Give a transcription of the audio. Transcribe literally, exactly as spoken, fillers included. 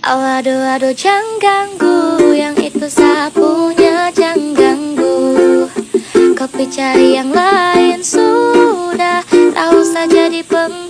Aduh aduh jangan ganggu, yang itu sapunya jangan ganggu. Kopi cari yang lain sudah, tak usah jadi pengganti.